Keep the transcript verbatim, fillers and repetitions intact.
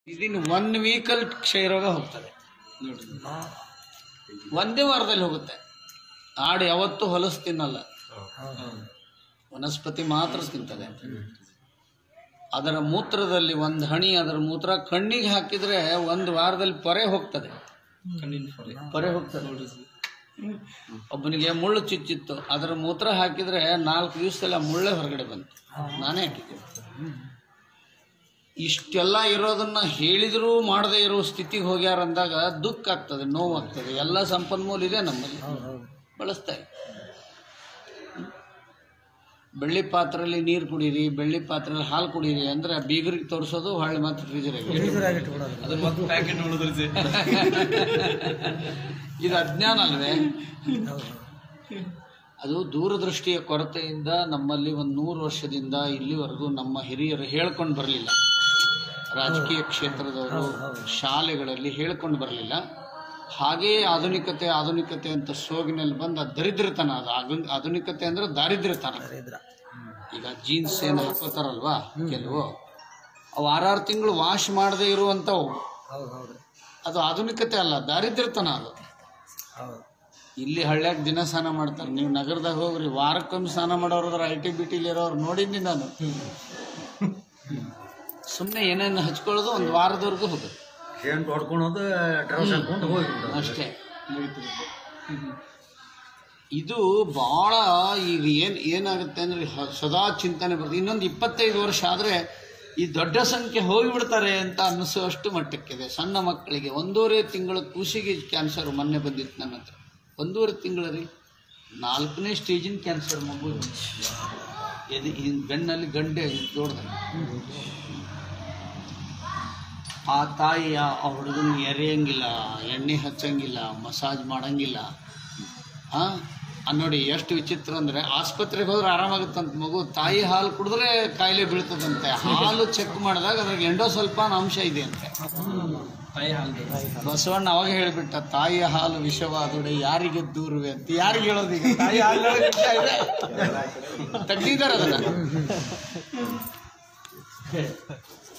ಇದನ್ನು ಒನ್ ವೀಕಲ್ಲಿ ಕ್ಷಯರೋಗ ಹೋಗ್ತದೆ ನೋಡ್ರಿ, ಒಂದೇ ವಾರದಲ್ಲಿ ಹೋಗುತ್ತೆ. ಆಡು ಯಾವತ್ತೂ ಹೊಲಸು ತಿನ್ನಲ್ಲ, ವನಸ್ಪತಿ ಮಾತ್ರ ತಿಂತದೆ. ಅದರ ಮೂತ್ರದಲ್ಲಿ ಒಂದು ಹನಿ ಅದರ ಮೂತ್ರ ಕಣ್ಣಿಗೆ ಹಾಕಿದ್ರೆ ಒಂದು ವಾರದಲ್ಲಿ ಪೊರೆ ಹೋಗ್ತದೆ. ಪೊರೆ ಹೋಗ್ತದೆ. ಒಬ್ಬನಿಗೆ ಮುಳ್ಳು ಚುಚ್ಚಿತ್ತು, ಅದರ ಮೂತ್ರ ಹಾಕಿದ್ರೆ ನಾಲ್ಕು ದಿವಸದಲ್ಲಿ ಆ ಮುಳ್ಳೆ ಹೊರಗಡೆ ಬಂತು. ನಾನೇ ಹಾಕಿದ್ದೆ. ಇಷ್ಟೆಲ್ಲ ಇರೋದನ್ನ ಹೇಳಿದರೂ ಮಾಡದೇ ಇರೋ ಸ್ಥಿತಿಗೆ ಹೋಗ್ಯಾರ ಅಂದಾಗ ದುಃಖ ಆಗ್ತದೆ, ನೋವಾಗ್ತದೆ. ಎಲ್ಲ ಸಂಪನ್ಮೂಲ ಇದೆ ನಮ್ಮಲ್ಲಿ, ಬಳಸ್ತಾ ಇದೆ. ಬೆಳ್ಳಿ ಪಾತ್ರೆಯಲ್ಲಿ ನೀರು ಕುಡೀರಿ, ಬೆಳ್ಳಿ ಪಾತ್ರೆಯಲ್ಲಿ ಹಾಲು ಕುಡೀರಿ ಅಂದ್ರೆ ಬೀಗರಿಗೆ ತೋರಿಸೋದು, ಹೊಳ್ಳಿ ಮತ್ತೆ ಫ್ರೀಜರಿಗೆ ಇದು ಅಜ್ಞಾನ ಅಲ್ವೇ? ಅದು ದೂರದೃಷ್ಟಿಯ ಕೊರತೆಯಿಂದ ನಮ್ಮಲ್ಲಿ ಒಂದು ನೂರು ವರ್ಷದಿಂದ ಇಲ್ಲಿವರೆಗೂ ನಮ್ಮ ಹಿರಿಯರು ಹೇಳ್ಕೊಂಡು ಬರಲಿಲ್ಲ. ರಾಜಕೀಯ ಕ್ಷೇತ್ರದವರು ಶಾಲೆಗಳಲ್ಲಿ ಹೇಳ್ಕೊಂಡು ಬರಲಿಲ್ಲ. ಹಾಗೆಯೇ ಆಧುನಿಕತೆ ಆಧುನಿಕತೆ ಅಂತ ಸೋಗಿನಲ್ಲಿ ಬಂದ ದರಿದ್ರತನ. ಅದು ಆಧುನಿಕತೆ ಅಂದ್ರೆ ದಾರಿದ್ರ್ಯತನ. ಈಗ ಜೀನ್ಸ್ ಏನು ಹಾಕೋತಾರಲ್ವಾ ಕೆಲವು, ಅವು ಆರಾರು ತಿಂಗಳು ವಾಶ್ ಮಾಡದೇ ಇರುವಂಥವು, ಅದು ಆಧುನಿಕತೆ ಅಲ್ಲ, ದಾರಿದ್ರ್ಯತನ ಅದು. ಇಲ್ಲಿ ಹಳ್ಳ್ಯಾಗ ದಿನ ಸ್ನಾನ ಮಾಡ್ತಾರೆ, ನೀವು ನಗರದಾಗ ಹೋಗ್ರಿ ವಾರಕ್ಕೊಮ್ಮೆ ಸ್ನಾನ ಮಾಡೋರು ಐ ಟಿ ಬಿ ಟಿಲಿ ಇರೋರು ನೋಡಿದ್ದೀನಿ ನಾನು. ಸುಮ್ಮನೆ ಏನೇನು ಹಚ್ಕೊಳ್ಳೋದು ಒಂದು ವಾರದವರೆಗೂ ಹೋಗೋದು ಅಷ್ಟೇ. ಇದು ಭಾಳ ಈಗ ಏನು ಏನಾಗುತ್ತೆ ಅಂದರೆ ಸದಾ ಚಿಂತನೆ ಬರ್ತದೆ. ಇನ್ನೊಂದು ಇಪ್ಪತ್ತೈದು ವರ್ಷ ಆದರೆ ಈ ದೊಡ್ಡ ಸಂಖ್ಯೆ ಹೋಗಿಬಿಡ್ತಾರೆ ಅಂತ ಅನ್ನಿಸುವಷ್ಟು ಮಟ್ಟಕ್ಕಿದೆ. ಸಣ್ಣ ಮಕ್ಕಳಿಗೆ ಒಂದೂವರೆ ತಿಂಗಳ ಕೂಸಿಗೆ ಕ್ಯಾನ್ಸರ್ ಮೊನ್ನೆ ಬಂದಿತ್ತು ನನ್ನ ಹತ್ರ. ಒಂದೂವರೆ ತಿಂಗಳ ರೀ, ನಾಲ್ಕನೇ ಸ್ಟೇಜಿನ ಕ್ಯಾನ್ಸರ್ ಮಗು. ಎದು ಬೆನ್ನಲ್ಲಿ ಗಂಟೆ ದೊಡ್ಡದ. ಆ ತಾಯಿ ಆ ಹುಡುಗನ ಎರೆಯಂಗಿಲ್ಲ, ಎಣ್ಣೆ ಹಚ್ಚಂಗಿಲ್ಲ, ಮಸಾಜ್ ಮಾಡಂಗಿಲ್ಲ. ಹಾಂ ನೋಡಿ ಎಷ್ಟು ವಿಚಿತ್ರ ಅಂದರೆ, ಆಸ್ಪತ್ರೆಗೆ ಹೋದ್ರೆ ಆರಾಮಾಗುತ್ತಂತ ಮಗು, ತಾಯಿ ಹಾಲು ಕುಡಿದ್ರೆ ಕಾಯಿಲೆ ಬೀಳ್ತದಂತೆ. ಹಾಲು ಚೆಕ್ ಮಾಡಿದಾಗ ಅದ್ರಾಗ ಎಂಡೋ ಸ್ವಲ್ಪ ಅಂಶ ಇದೆ ಅಂತೆ. ಬಸವಣ್ಣ ಅವಾಗ ಹೇಳಿಬಿಟ್ಟ, ತಾಯಿಯ ಹಾಲು ವಿಷವಾದೊಡೆ ಯಾರಿಗೆ ದೂರುವೆ ಅಂತ. ಯಾರಿಗೆ ಹೇಳೋದು ಈಗ? ತಾಯಿ ಹಾಲು ವಿಷ ಇದೆ, ತೆಗ್ದಿದ್ದಾರೆ ಅದನ್ನ.